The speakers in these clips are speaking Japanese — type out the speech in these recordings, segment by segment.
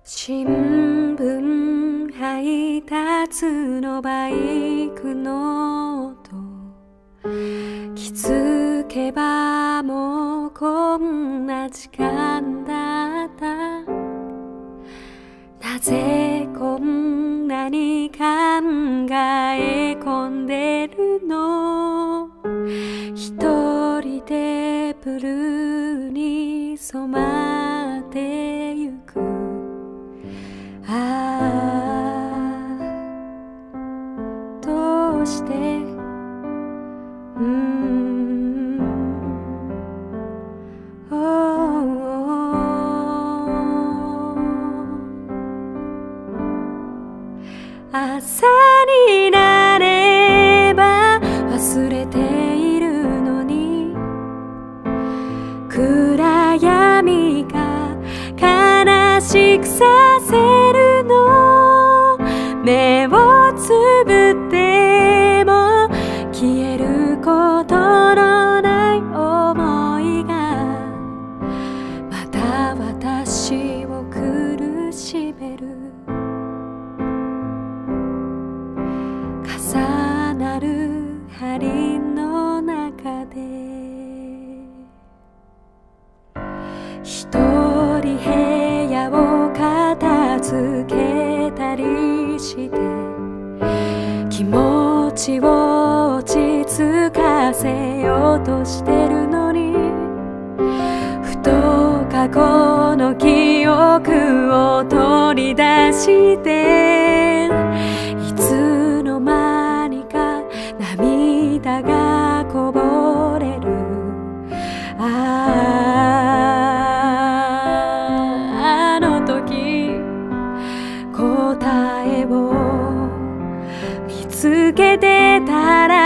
新聞配達のバイクの音、気づけばもうこんな時間だった。なぜこんなに考え込んでるの。一人でブルーに染まってゆく。どうして朝になれば忘れているのに、暗闇が悲しくさせるの。目をつぶっても消えることのない想いがまた私を苦しめる。重なる針の中で一人部屋を片付けたりして、気持ちを落ち着かせようとしてるのに、ふと過去の記憶を取り出して、いつの間にか涙がこぼれる。あの時答えを見つけてたら、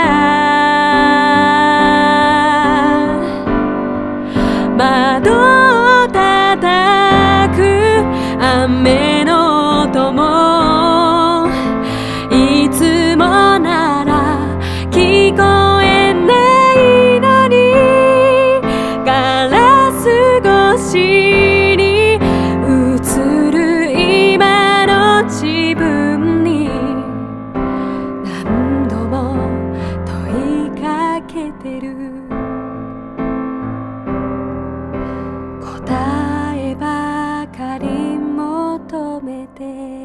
窓を叩く雨の音もいつもなら聞こえないのに、ガラス越しに映る今の自分に何度も問いかけてる。答えばかり求めて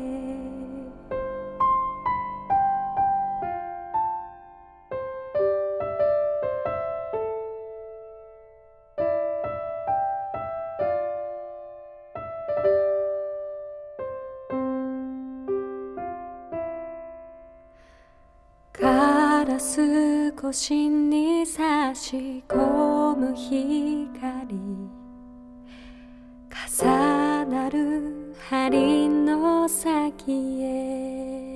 ガラス越しに差し込む光、重なる針の先へ